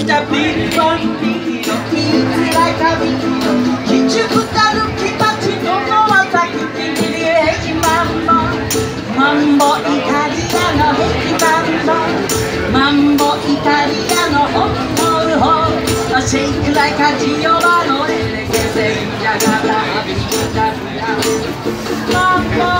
the big one video. It's like a video. Did you put a look but you don't know what I could think in the hey mambo. Mambo Italiano, hey mambo. Mambo Italiano, ho ho ho. A shake like a Giovanni, che sei giagata a vita. Mambo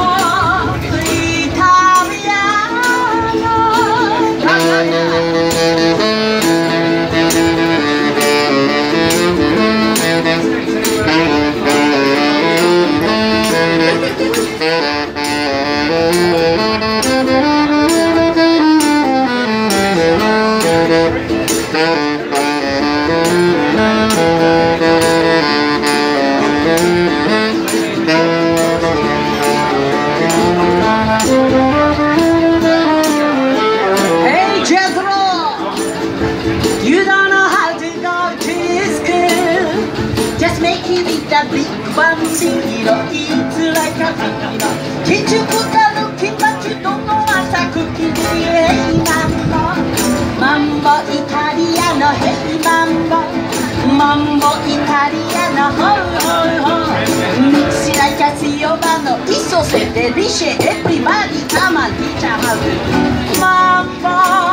the big one zero, it's like a video. Did you put a look in but you don't know what a cookie? Hey mambo, mambo Italiano, hey mambo, mambo Italiano, ho ho ho. Mix like a Giovanni, isso se te dice e prima di chiama di chiama mambo.